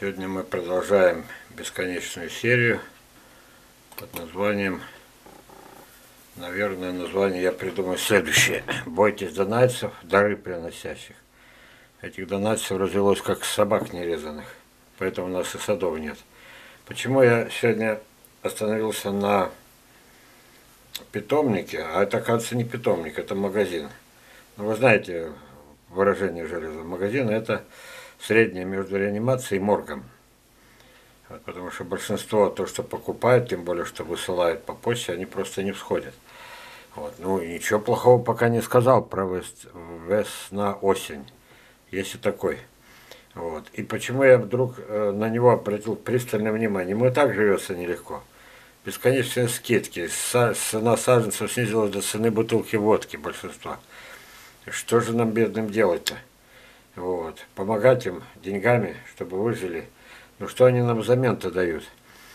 Сегодня мы продолжаем бесконечную серию под названием, наверное, название я придумаю следующее. Бойтесь донайцев, дары приносящих. Этих донайцев развелось как собак нерезанных, поэтому у нас и садов нет. Почему я сегодня остановился на питомнике, а это, оказывается, не питомник, это магазин. Ну, вы знаете выражение железного магазина, это среднее между реанимацией и моргом. Потому что большинство, то, что покупают, тем более, что высылают по почте, они просто не всходят. Вот. Ну, и ничего плохого пока не сказал про весна-осень. Есть и такой. Вот. И почему я вдруг на него обратил пристальное внимание? Ему и так живется нелегко. Бесконечные скидки. Цена саженцев снизилась до цены бутылки водки большинства. Что же нам, бедным, делать-то? Вот. Помогать им деньгами, чтобы выжили. Ну что они нам взамен-то дают?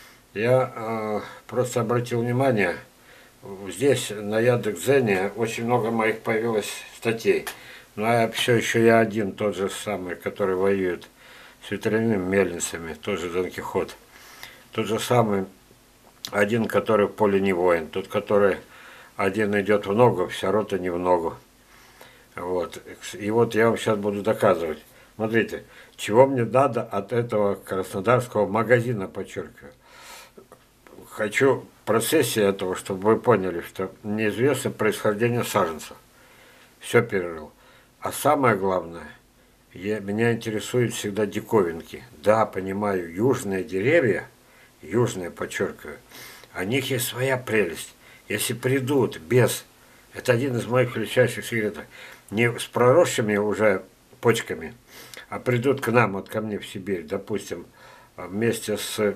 Я просто обратил внимание, здесь на Яндекс.Дзене очень много моих появилось статей. Ну а все еще я один, тот же самый, который воюет с ветряными мельницами, тот же Дон Кихот. Тот же самый, один, который в поле не воин, тот, который один идет в ногу, вся рота не в ногу. Вот. И вот я вам сейчас буду доказывать. Смотрите, чего мне надо от этого краснодарского магазина, подчеркиваю. Хочу в процессе этого, чтобы вы поняли, что неизвестно происхождение саженцев. Все перерыл. А самое главное, меня интересуют всегда диковинки. Да, понимаю, южные деревья, южные, подчеркиваю, у них есть своя прелесть. Если придут без, это один из моих величайших секретов, не с проросшими уже почками, а придут к нам, вот ко мне в Сибирь, допустим, вместе с,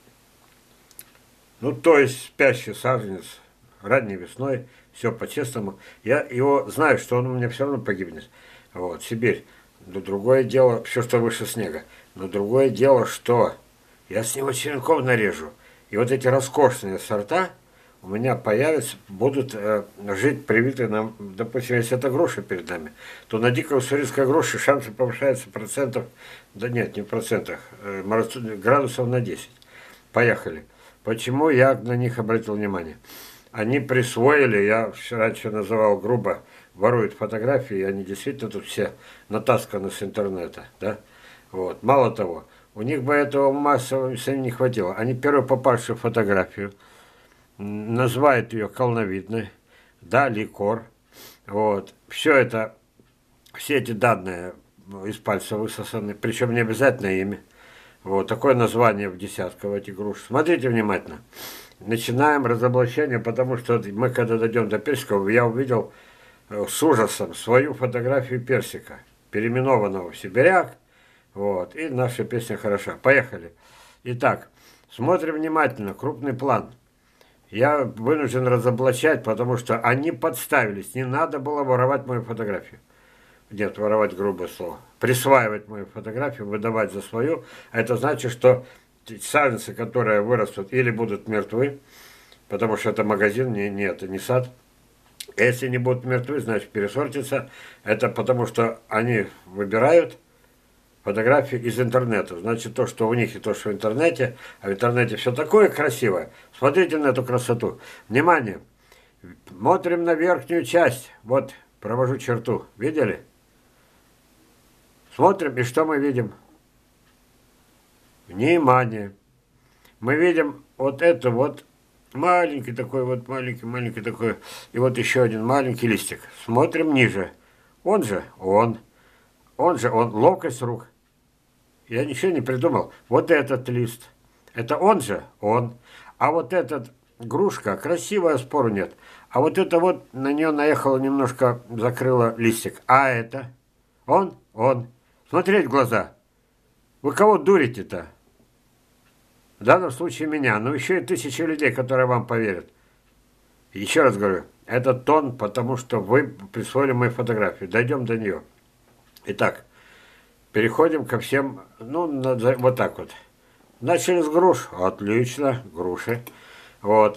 ну, то есть спящий саженец ранней весной, все по-честному, я его знаю, что он у меня все равно погибнет. Вот, Сибирь. Но другое дело, все, что выше снега. Но другое дело, что я с него черенков нарежу. И вот эти роскошные сорта у меня появятся, будут жить привитые нам, допустим, если это груша перед нами, то на дикой уссурийской груши шансы повышаются процентов, да нет, не в процентах, градусов на 10. Поехали. Почему я на них обратил внимание? Они присвоили, я раньше называл грубо, воруют фотографии, и они действительно тут все натасканы с интернета, да? Вот. Мало того, у них бы этого массового не хватило. Они первую попавшую фотографию называют ее колновидной, да, ликор. Вот. Все это, все эти данные из пальца высосаны, причем не обязательно ими. Вот такое название в десятку в этих груш. Смотрите внимательно. Начинаем разоблачение, потому что мы, когда дойдем до персиков, я увидел с ужасом свою фотографию персика, переименованного в сибиряк. Вот. И наша песня хороша. Поехали. Итак, смотрим внимательно, крупный план. Я вынужден разоблачать, потому что они подставились. Не надо было воровать мою фотографию. Нет, воровать грубое слово. Присваивать мою фотографию, выдавать за свою. А это значит, что саженцы, которые вырастут, или будут мертвы, потому что это магазин, это не сад. Если не будут мертвы, значит пересортятся. Это потому что они выбирают фотографии из интернета. Значит, то, что у них, и то, что в интернете. А в интернете все такое красивое. Смотрите на эту красоту. Внимание. Смотрим на верхнюю часть. Вот, провожу черту. Видели? Смотрим, и что мы видим? Внимание. Мы видим вот это вот маленький такой, вот маленький такой. И вот еще один маленький листик. Смотрим ниже. Он же он. Он же он. Ловкость рук. Я ничего не придумал. Вот этот лист. Это он же он. А вот этот грушка красивая, спору нет. А вот это вот на нее наехало немножко, закрыло листик. А это? Он? Смотреть в глаза. Вы кого дурите-то? В данном случае меня, но еще и тысячи людей, которые вам поверят. Еще раз говорю, это тон, потому что вы присвоили мою фотографию. Дойдем до нее. Итак, переходим ко всем, ну, вот так вот. Начали с груш. Отлично, груши. Вот.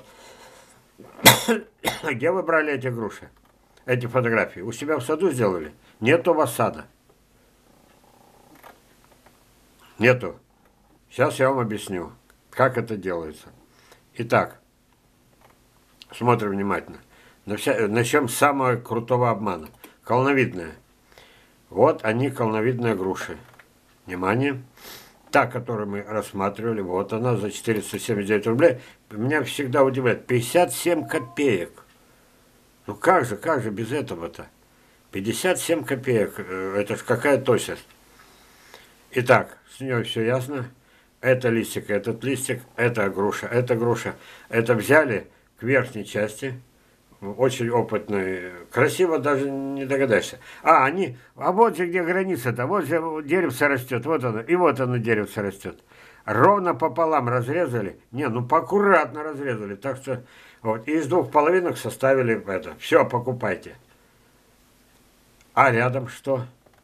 Где вы брали эти груши? Эти фотографии? У себя в саду сделали? Нет у вас сада. Нету. Сейчас я вам объясню, как это делается. Итак, смотрим внимательно. Начнем с самого крутого обмана. Колоновидная. Вот они, колоновидные груши. Внимание. Та, которую мы рассматривали, вот она за 479 рублей. Меня всегда удивляет. 57 копеек. Ну как же без этого-то? 57 копеек. Это ж какая точность. Итак, с нее все ясно. Это листик, этот листик, это груша, это груша. Это взяли к верхней части. Очень опытный. Красиво даже не догадаешься. А вот же где граница-то. Вот же деревце растет. Вот оно. И вот оно деревце растет. Ровно пополам разрезали. Не, ну поаккуратно разрезали. Так что вот. И из двух половинок составили это. Все, покупайте. А рядом что?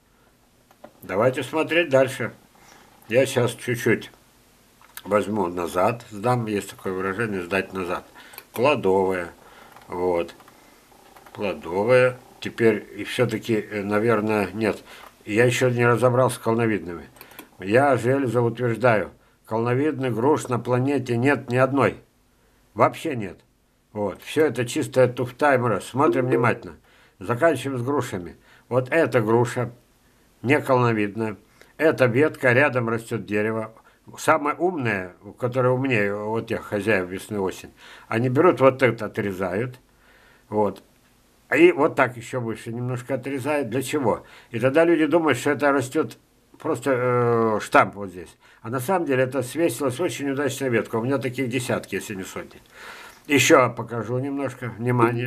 Давайте смотреть дальше. Я сейчас чуть-чуть возьму назад. Сдам. Есть такое выражение. Сдать назад. Плодовые. Вот. Плодовые. Теперь и все-таки, наверное, нет. Я еще не разобрался с колоновидными. Я железо утверждаю. Колоновидных груш на планете нет ни одной. Вообще нет. Вот. Все это чистая туфта и мразь. Смотрим внимательно. Заканчиваем с грушами. Вот эта груша не колоновидная. Эта ветка, рядом растет дерево. Самое умное, которое умнее, вот тех хозяев весны-осень, они берут вот это, отрезают, вот, и вот так еще выше немножко отрезают. Для чего? И тогда люди думают, что это растет просто штамп вот здесь. А на самом деле это свесилась очень удачная ветка. У меня таких десятки, если не сотни. Еще покажу немножко. Внимание.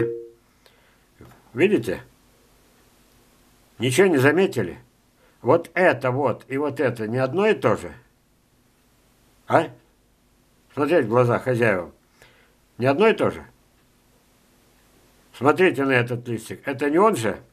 Видите? Ничего не заметили? Вот это вот и вот это не одно и то же? А? Смотреть в глаза хозяевам. Не одно и то же? Смотрите на этот листик. Это не он же?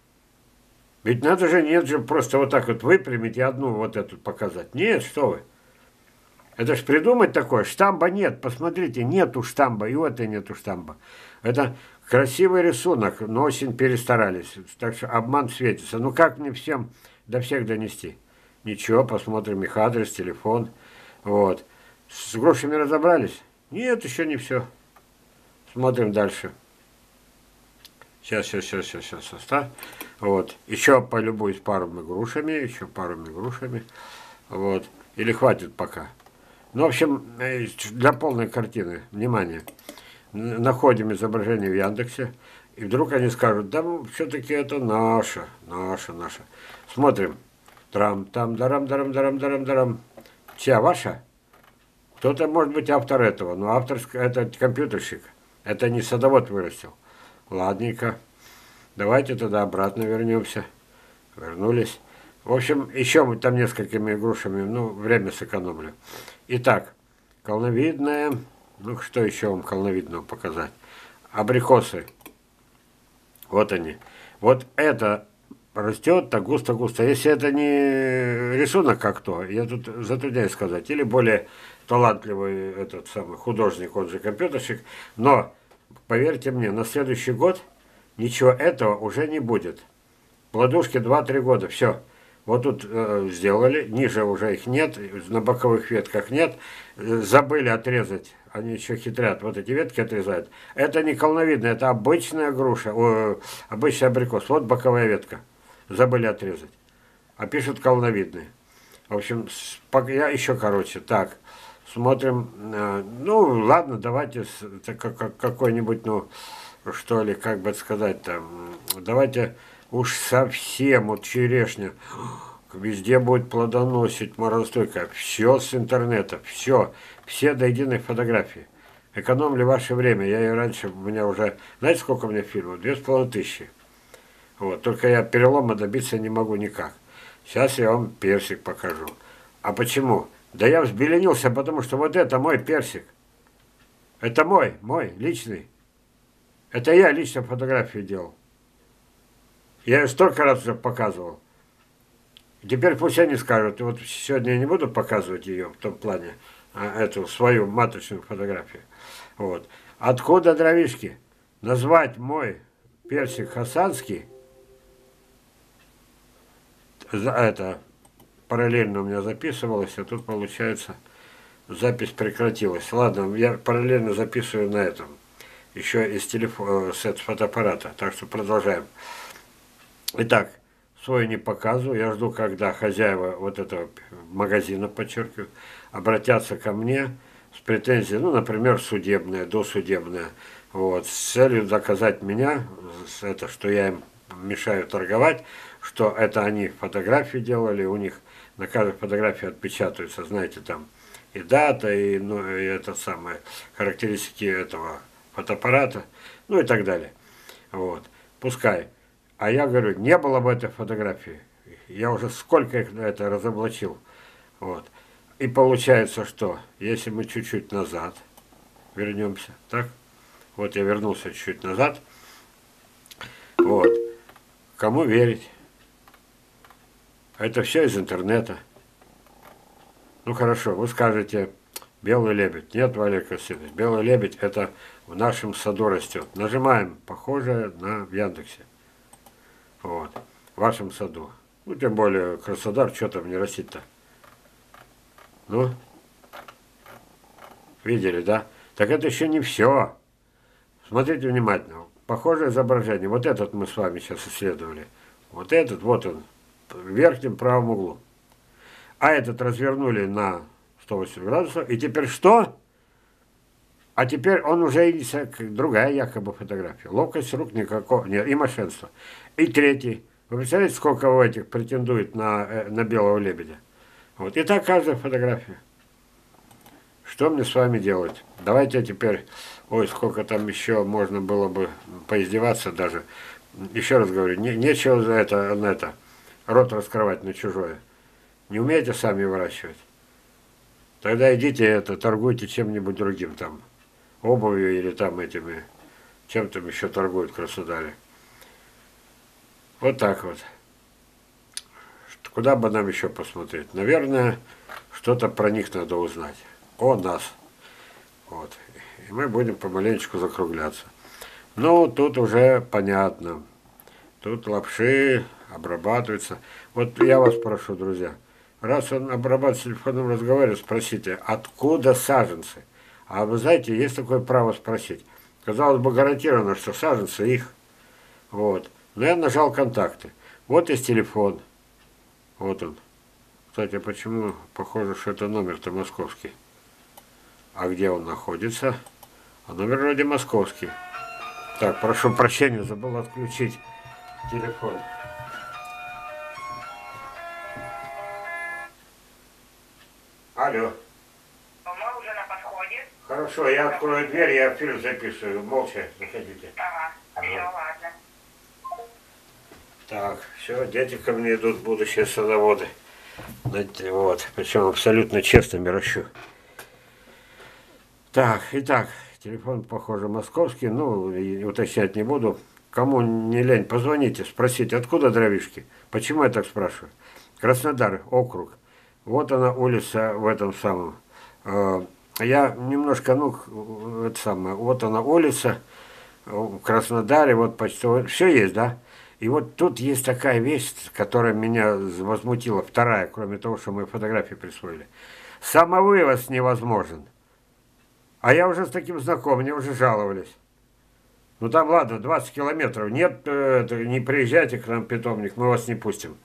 Ведь надо же, нет же, просто вот так вот выпрямить и одну вот эту показать. Нет, что вы. Это ж придумать такое. Штамба нет. Посмотрите, нету штамба. И вот и нету штамба. Это красивый рисунок, но очень перестарались. Так что обман светится. Ну как мне всем до всех донести? Ничего, посмотрим их адрес, телефон. Вот. С грушами разобрались? Нет, еще не все. Смотрим дальше. Сейчас. Оставь. Вот. Еще полюбуюсь парами грушами. Еще парами грушами. Вот. Или хватит пока. Ну, в общем, для полной картины. Внимание. Находим изображение в Яндексе. И вдруг они скажут, да, все-таки это наша. Смотрим. Дарам. Чья, ваша? Кто-то, может быть, автор этого, но автор это компьютерщик. Это не садовод вырастил. Ладненько. Давайте тогда обратно вернемся. Вернулись. В общем, еще мы там несколькими грушами, ну, время сэкономлю. Итак, колоновидная. Ну, что еще вам колоновидного показать? Абрикосы. Вот они. Вот это растет так густо-густо. Если это не рисунок как то, я тут затрудняюсь сказать, или более талантливый этот самый художник, он же компьютерщик, но, поверьте мне, на следующий год ничего этого уже не будет. Плодушки 2-3 года, все. Вот тут сделали, ниже уже их нет, на боковых ветках нет, забыли отрезать, они еще хитрят, вот эти ветки отрезают. Это не колоновидная, это обычная груша, обычный абрикос, вот боковая ветка, забыли отрезать. А пишут колоновидные. В общем, я еще короче, так, смотрим, ну ладно, давайте какой-нибудь, ну, что ли, как бы сказать там, давайте... Уж совсем, вот черешня, везде будет плодоносить, морозостойкая. Все с интернета, все до единой фотографии. Экономили ваше время. Я и раньше, у меня уже, знаете, сколько у меня фильмов? 2500. Вот, только я перелома добиться не могу никак. Сейчас я вам персик покажу. А почему? Да я взбеленился, потому что вот это мой персик. Это мой, личный. Это я лично фотографию делал. Я ее столько раз уже показывал. Теперь пусть они скажут, вот сегодня я не буду показывать ее в том плане, эту свою маточную фотографию. Вот. Откуда дровишки? Назвать мой персик хасанский, это, параллельно у меня записывалось, а тут получается запись прекратилась. Ладно, я параллельно записываю на этом. Еще из телефона, с фотоаппарата. Так что продолжаем. Итак, свой не показываю. Я жду, когда хозяева вот этого магазина, подчеркиваю, обратятся ко мне с претензией, ну, например, судебная, досудебная, вот, с целью доказать меня, это, что я им мешаю торговать, что это они фотографии делали, у них на каждой фотографии отпечатывается, знаете, там и дата, и, ну, и это самое, характеристики этого фотоаппарата, ну и так далее. Вот. Пускай. А я говорю, не было бы этой фотографии. Я уже сколько их это разоблачил. Вот. И получается, что если мы чуть-чуть назад вернемся, так? Вот я вернулся чуть-чуть назад. Вот. Кому верить? Это все из интернета. Ну хорошо, вы скажете, белый лебедь. Нет, Валерий Константинович, белый лебедь это в нашем саду растет. Нажимаем, похоже на в Яндексе. Вот, в вашем саду. Ну, тем более, Краснодар, что там не растит-то? Ну, видели, да? Так это еще не все. Смотрите внимательно. Похожее изображение. Вот этот мы с вами сейчас исследовали. Вот этот, вот он, в верхнем правом углу. А этот развернули на 180 градусов. И теперь что? А теперь он уже другая якобы фотография. Ловкость рук никакого, нет, и мошенство. И третий. Вы представляете, сколько у этих претендует на белого лебедя? Вот. И так каждая фотография. Что мне с вами делать? Давайте теперь, ой, сколько там еще можно было бы поиздеваться даже. Еще раз говорю, нечего за это, рот раскрывать на чужое. Не умеете сами выращивать? Тогда идите торгуйте чем-нибудь другим там. Обувью или там этими, чем там еще торгуют в Краснодаре. Вот так вот. Куда бы нам еще посмотреть? Наверное, что-то про них надо узнать. О нас. Вот. И мы будем помаленечку закругляться. Ну, тут уже понятно. Тут лапши обрабатываются. Вот я вас прошу, друзья, раз он обрабатывает в телефонном разговоре, спросите, откуда саженцы? А вы знаете, есть такое право спросить. Казалось бы, гарантированно, что саженцы их. Вот. Но я нажал контакты. Вот есть телефон. Вот он. Кстати, почему похоже, что это номер-то московский? А где он находится? А номер вроде московский. Так, прошу прощения, забыл отключить телефон. Алло. Мы уже на подходе. Хорошо, я открою дверь, я фильм записываю. Молча, заходите. Ага, все, ладно. Так, все, дети ко мне идут, будущие садоводы. Вот, причем абсолютно честными ращу. Так, итак, телефон, похоже, московский, ну, и уточнять не буду. Кому не лень, позвоните, спросите, откуда дровишки? Почему я так спрашиваю? Краснодар, округ. Вот она улица в этом самом. Я немножко, ну, это самое, вот она улица в Краснодаре, вот почти, все есть, да? И вот тут есть такая вещь, которая меня возмутила, вторая, кроме того, что мы фотографии присвоили. Самовывоз невозможен. А я уже с таким знаком, мне уже жаловались. Ну там, ладно, 20 километров. Нет, не приезжайте к нам в питомник, мы вас не пустим.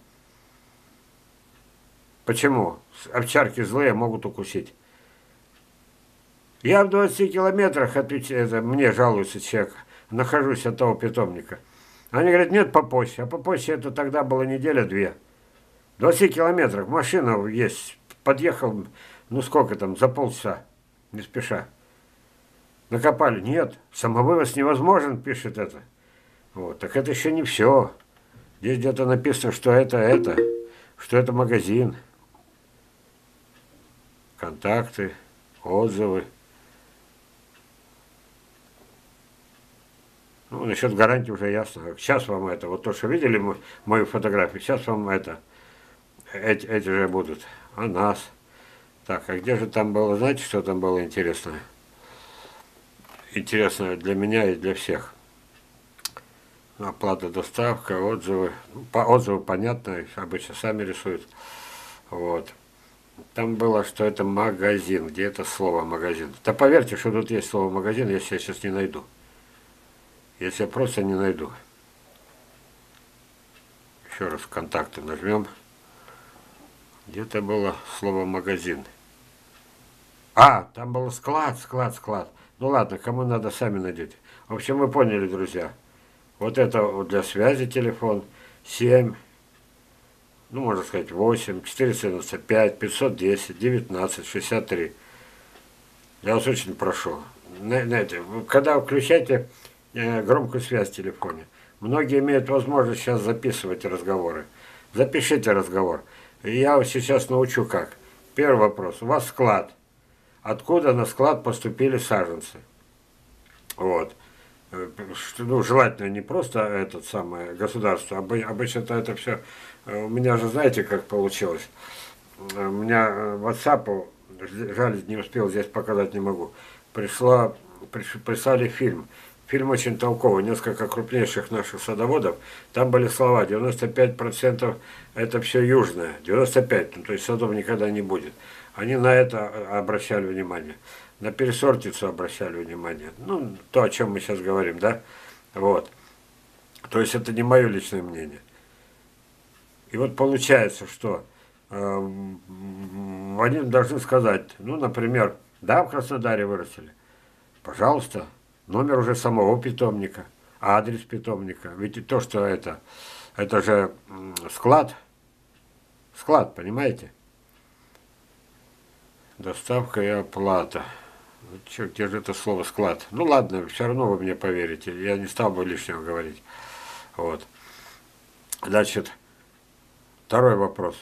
Почему? Овчарки злые, могут укусить. Я в 20 километрах, мне жалуется человек, нахожусь от того питомника. Они говорят, нет, попозже. А попозже это тогда было неделя-две. В 20 километрах машина есть. Подъехал, ну сколько там, за полчаса, не спеша. Накопали. Нет, самовывоз невозможен, пишет это. Вот, так это еще не все. Здесь где-то написано, что что это магазин. Контакты, отзывы. Ну, насчет гарантии уже ясно. Сейчас вам это, вот то, что видели мою фотографию, сейчас вам эти же будут. А нас. Так, а где же там было, знаете, что там было интересное? Интересное для меня и для всех. Оплата, доставка, отзывы. Ну, по отзыву понятно, их обычно сами рисуют. Вот. Там было, что это магазин, где это слово магазин. Да поверьте, что тут есть слово магазин, если я сейчас не найду. Если я просто не найду. Еще раз контакты нажмем. Где-то было слово магазин. А, там был склад. Ну ладно, кому надо, сами найдете. В общем, вы поняли, друзья. Вот это вот для связи телефон 7, ну, можно сказать, 8, 495, 510, 19, 63. Я вас очень прошу. Знаете, когда включаете громкую связь в телефоне, многие имеют возможность сейчас записывать разговоры. Запишите разговор. И я вас сейчас научу как. Первый вопрос. У вас склад. Откуда на склад поступили саженцы? Вот. Ну, желательно не просто это самое государство, обычно-то это все, у меня же знаете, как получилось, у меня WhatsApp, жаль, не успел здесь показать, не могу, прислали фильм очень толковый, несколько крупнейших наших садоводов, там были слова, 95% это все южное, 95%, ну, то есть садов никогда не будет, они на это обращали внимание. На пересортицу обращали внимание. Ну, то, о чем мы сейчас говорим, да? Вот. То есть это не мое личное мнение. И вот получается, что они должны сказать, ну, например, да, в Краснодаре вырастили. Пожалуйста, номер уже самого питомника, адрес питомника. Ведь и то, что это же склад, понимаете? Доставка и оплата. Че, где же это слово склад? Ну ладно, все равно вы мне поверите. Я не стал бы лишнего говорить. Вот. Значит, второй вопрос.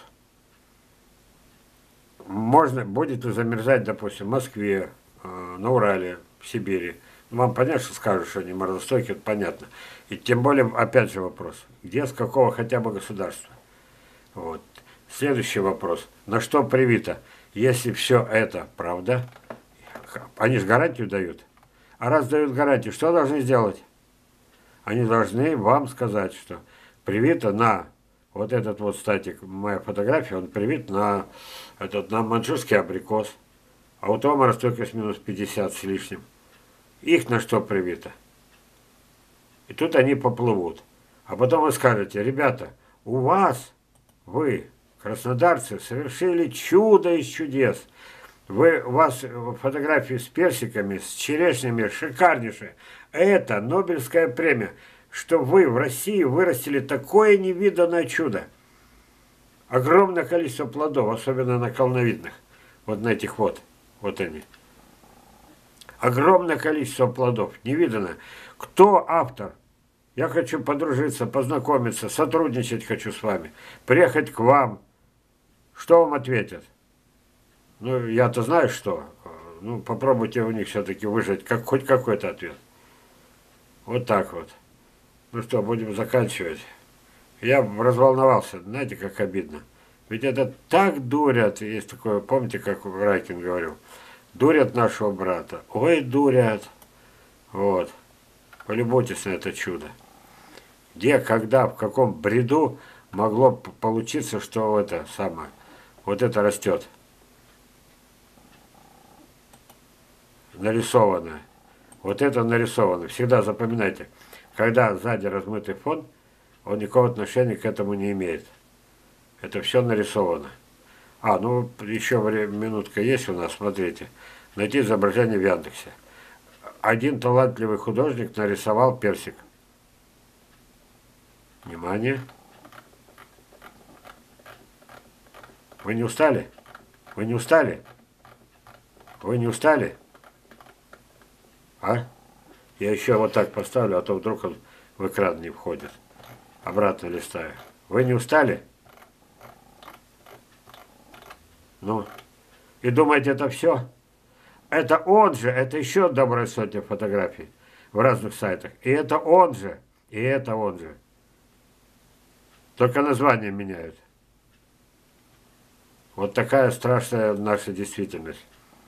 Будет ли замерзать, допустим, в Москве, на Урале, в Сибири? Вам понятно, что скажут, что они морозостойкие, это понятно. И тем более, опять же вопрос. Где, с какого хотя бы государства? Вот. Следующий вопрос. На что привито? Если все это правда, они же гарантию дают. А раз дают гарантию, что должны сделать? Они должны вам сказать, что привито на вот этот вот, кстати, моя фотография, он привит на маньчжурский абрикос. А у того морозостойкость минус 50 с лишним. Их на что привито? И тут они поплывут. А потом вы скажете, ребята, вы, краснодарцы, совершили чудо из чудес. У вас фотографии с персиками, с черешнями, шикарнейшие. Это Нобелевская премия, что вы в России вырастили такое невиданное чудо. Огромное количество плодов, особенно на колоновидных. Вот на этих вот они. Огромное количество плодов, невиданное. Кто автор? Я хочу подружиться, познакомиться, сотрудничать хочу с вами, приехать к вам. Что вам ответят? Ну, я-то знаю, что. Ну, попробуйте у них все-таки выжать хоть какой-то ответ. Вот так вот. Ну что, будем заканчивать. Я разволновался. Знаете, как обидно. Ведь это так дурят. Есть такое, помните, как Райкин говорил? Дурят нашего брата. Ой, дурят. Вот. Полюбуйтесь на это чудо. Где, когда, в каком бреду могло получиться, что вот это растет. Нарисованное. Вот это нарисовано. Всегда запоминайте, когда сзади размытый фон, он никакого отношения к этому не имеет. Это все нарисовано. Ну еще минутка есть у нас, смотрите. Найти изображение в Яндексе. Один талантливый художник нарисовал персик. Внимание. Вы не устали? Вы не устали? Вы не устали? А? Я еще вот так поставлю, а то вдруг он в экран не входит. Обратно листаю. Вы не устали? Ну, и думаете, это все? Это он же, это еще добрая сотня фотографий в разных сайтах. И это он же, и это он же. Только название меняют. Вот такая страшная наша действительность.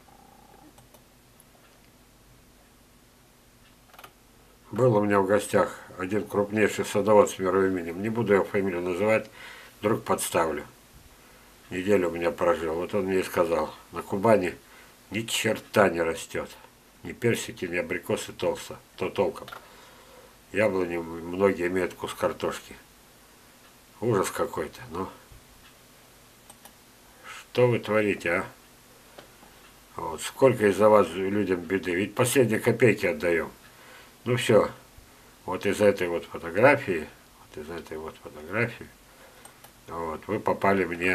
Был у меня в гостях один крупнейший садовод с мировым именем. Не буду его фамилию называть, вдруг подставлю. неделю у меня прожил. Вот он мне и сказал, на Кубани ни черта не растет. Ни персики, ни абрикосы то толком. Яблони многие имеют кус картошки. Ужас какой-то, ну. Что вы творите, а? Вот, сколько из-за вас людям беды. Ведь последние копейки отдаем. Ну все. Вот из-за этой вот фотографии, вот, вы попали мне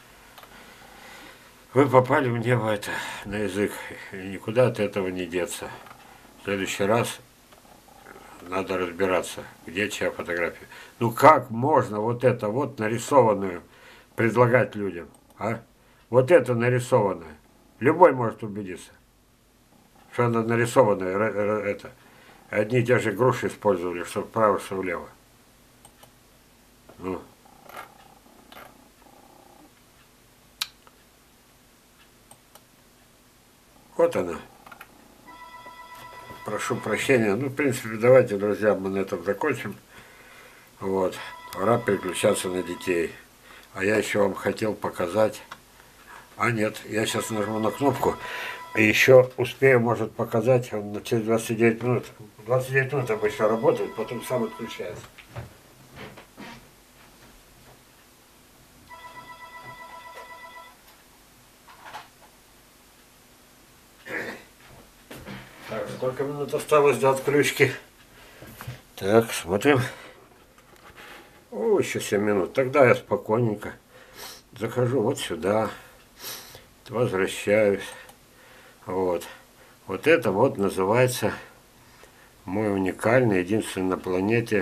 в это, на язык. И никуда от этого не деться. В следующий раз надо разбираться, где чья фотография. Ну как можно вот это вот нарисованную предлагать людям, а? Вот это нарисованное. Любой может убедиться, что она нарисованная, это. Одни и те же груши использовали, что вправо, что влево. Ну. Вот она. Прошу прощения. Ну, в принципе, давайте, друзья, мы на этом закончим. Вот. Пора переключаться на детей. А я еще вам хотел показать. А нет, я сейчас нажму на кнопку. И еще успею, может, показать. Он через 29 минут. 29 минут обычно работает, потом сам отключается. Так, сколько минут осталось до отключки? Так, смотрим. О, еще 7 минут. Тогда я спокойненько захожу вот сюда. Возвращаюсь. Вот. Вот это вот называется мой уникальный, единственный на планете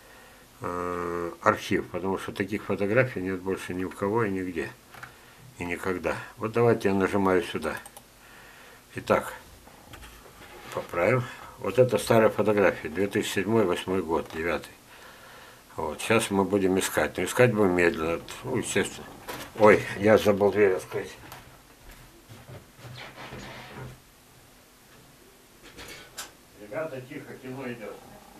архив. Потому что таких фотографий нет больше ни у кого и нигде. И никогда. Вот давайте я нажимаю сюда. Итак, поправим. Вот это старая фотография. 2007-2008 год, 9. Вот. Сейчас мы будем искать. Но искать будем медленно. Ну, естественно. Ой, я забыл дверь открыть. Ребята, тихо, кино идет.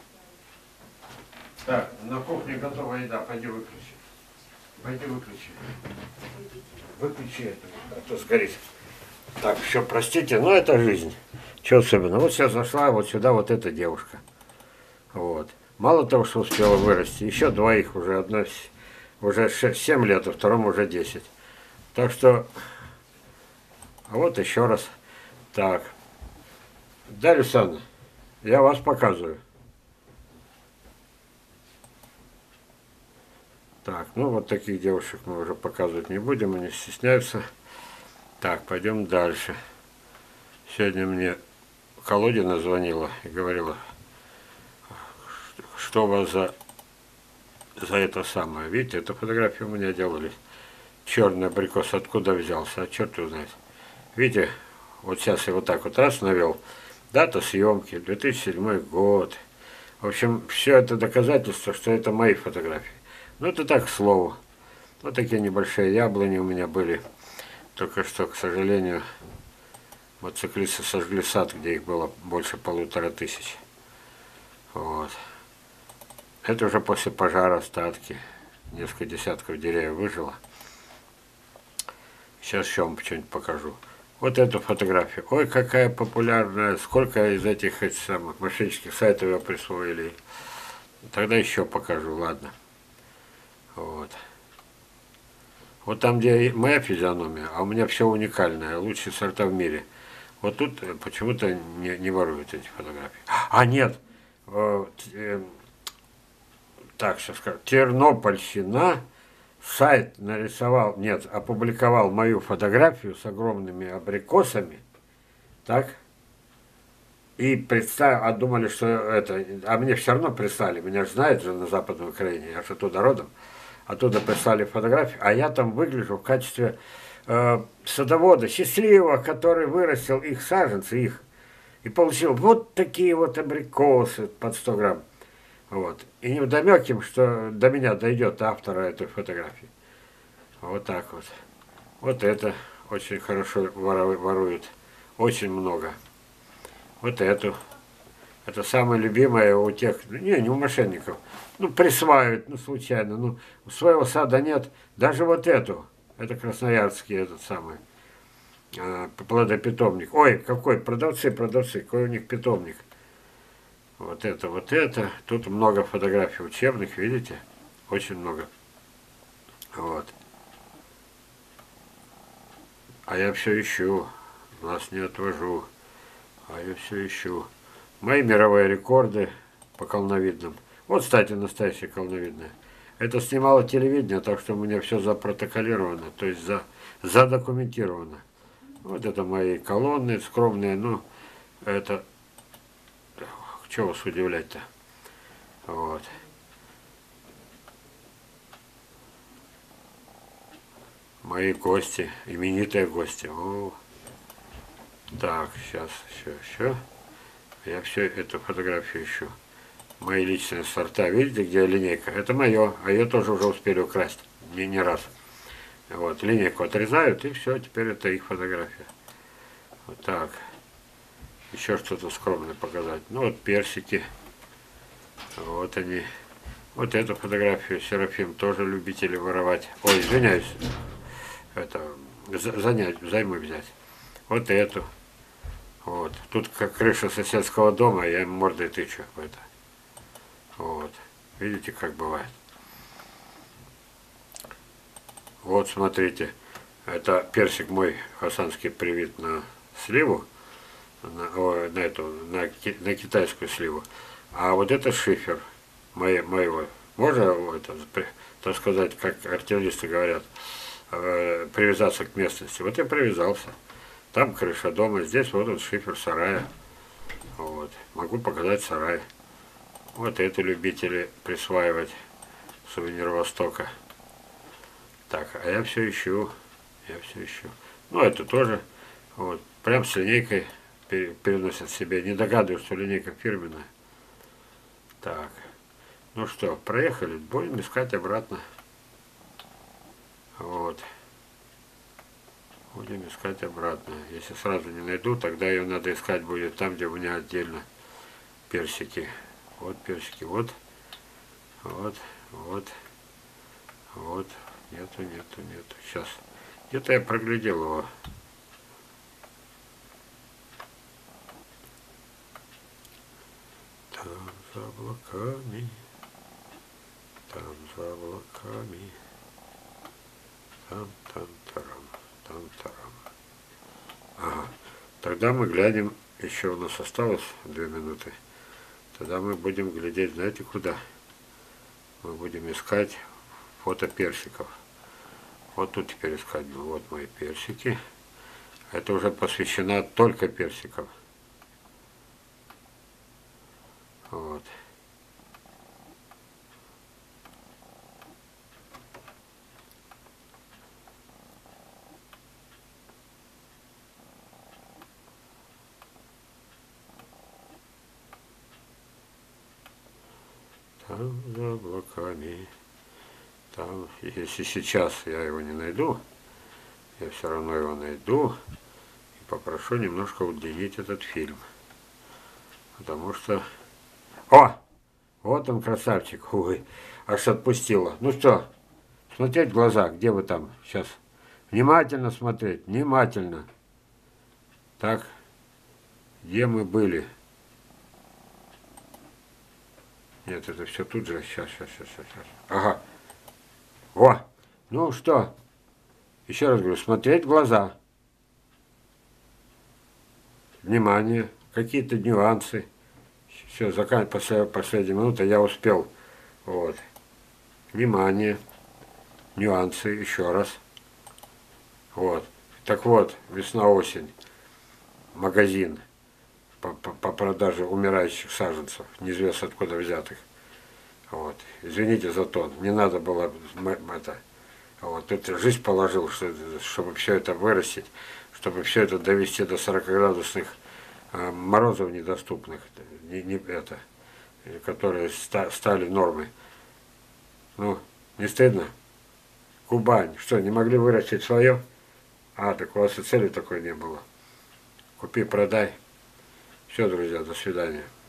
Так, на кухне готова еда, пойди выключи. Пойди выключи. Выключи это, а то сгорит. Так, все, простите, но это жизнь. Что особенно? Вот сейчас зашла вот сюда вот эта девушка. Вот. Мало того, что успела вырасти, еще двоих уже, одна уже 7 лет, а второму уже 10. Так что, а вот еще раз. Так, Дарья Александровна, я вас показываю. Так, ну вот таких девушек мы уже показывать не будем, они стесняются. Так, пойдем дальше. Сегодня мне Колодина звонила и говорила, что у вас за это самое. Видите, эту фотографию у меня делали. Черный абрикос откуда взялся, а черт его знает. Видите, вот сейчас я вот так вот раз навел. Дата съемки, 2007 год. В общем, все это доказательство, что это мои фотографии. Ну, это так, к слову. Вот такие небольшие яблони у меня были. Только что, к сожалению, мотоциклисты сожгли сад, где их было больше 1500. Вот. Это уже после пожара остатки. Несколько десятков деревьев выжило. Сейчас еще вам что-нибудь покажу. Вот эту фотографию. Ой, какая популярная. Сколько из этих самых мошеннических сайтов ее присвоили. Тогда еще покажу, ладно. Вот. Вот там, где моя физиономия, а у меня все уникальное, лучшие сорта в мире. Вот тут почему-то не воруют эти фотографии. А, нет. Так, сейчас скажу. Тернопольщина. Сайт нарисовал, нет, опубликовал мою фотографию с огромными абрикосами, так, и представил, а думали, что это, а мне все равно прислали, меня же знают же на Западной Украине, я же оттуда родом, оттуда прислали фотографию, а я там выгляжу в качестве садовода, счастливого, который вырастил их саженцы, их, и получил вот такие вот абрикосы под 100 грамм. Вот. И невдомек что до меня дойдет автора этой фотографии. Вот так вот. Вот это очень хорошо воруют. Очень много. Вот эту. Это самое любимое у тех, не у мошенников. Ну, присваивают, ну, случайно. Ну, у своего сада нет. Даже вот эту. Это красноярский этот самый плодопитомник. Ой, какой, продавцы, какой у них питомник. Вот это, вот это. Тут много фотографий учебных, видите? Очень много. Вот. А я все ищу. Нас не отвожу. А я все ищу. Мои мировые рекорды по колоновидным. Вот, кстати, настоящие колоновидные. Это снимало телевидение, так что у меня все запротоколировано, то есть задокументировано. Вот это мои колонны скромные, ну, это... Чего вас удивлять-то? Вот. Мои гости, именитые гости. О. Так, сейчас, еще. Я все эту фотографию ищу. Мои личные сорта. Видите, где линейка? Это мое, а ее тоже уже успели украсть. Не раз. Вот, линейку отрезают, и все, теперь это их фотография. Вот так. Еще что-то скромное показать. Ну, вот персики. Вот они. Вот эту фотографию Серафим тоже любители воровать. Ой, извиняюсь. Это, займы взять. Вот эту. Вот. Тут как крыша соседского дома, я им мордой тычу в это. Вот. Видите, как бывает. Вот, смотрите. Это персик мой хасанский привит на сливу. На китайскую сливу. А вот это шифер моего. Можно, это, так сказать, как артиллеристы говорят, привязаться к местности. Вот я привязался. Там крыша дома, здесь вот он шифер сарая. Вот. Могу показать сарай. Вот это любители присваивать сувенир Востока. Так, а я все ищу. Ну, это тоже. Вот. Прям с линейкой переносят себе. Не догадываюсь, что линейка фирменная. Так. Ну что, проехали. Будем искать обратно. Вот. Будем искать обратно. Если сразу не найду, тогда ее надо искать будет там, где у меня отдельно персики. Вот персики, вот. Нету. Сейчас. Где-то я проглядел его. Там за облаками. Там-тарам. Ага. Тогда мы глянем, еще у нас осталось 2 минуты. Тогда мы будем глядеть, знаете, куда? Мы будем искать фото персиков. Вот тут теперь искать. Вот мои персики. Это уже посвящено только персикам. Вот. Там за облаками. Там, если сейчас я его не найду, я все равно его найду и попрошу немножко удлинить этот фильм. Потому что... О! Вот он, красавчик. Ой, аж отпустила. Ну что, смотреть в глаза, где вы там сейчас? Внимательно смотреть, внимательно. Так, где мы были? Нет, это все тут же. Сейчас. Ага. О, ну что? Еще раз говорю, смотреть в глаза. Внимание, какие-то нюансы. Все, последняя минута, я успел. Вот. Внимание, нюансы, еще раз. Вот. Так вот, весна-осень. Магазин по продаже умирающих саженцев, неизвестно откуда взятых. Вот. Извините за тон, не надо было это. Вот. Тут жизнь положил, чтобы все это вырастить, чтобы все это довести до 40-градусных морозов недоступных, которые стали нормой. Ну, не стыдно? Кубань, что, не могли вырастить свое? А, так у вас и цели такой не было. Купи, продай. Все, друзья, до свидания.